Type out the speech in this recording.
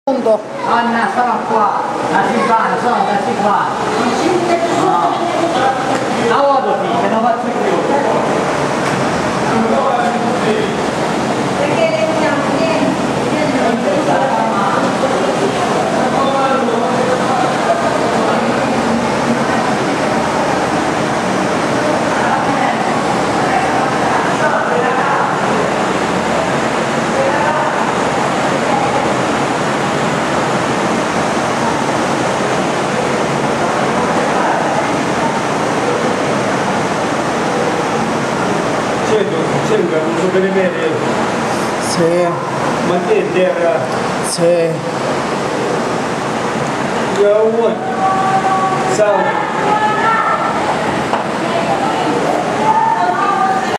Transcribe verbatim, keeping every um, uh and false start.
Punto. Anna, sono qua, da Silvana, sono da Silvana. No. La vado qui, che non faccio più. Perché le siamo Sembra un sopranimento. Sì. Ma che terra? Sì. Io ho un. Ciao.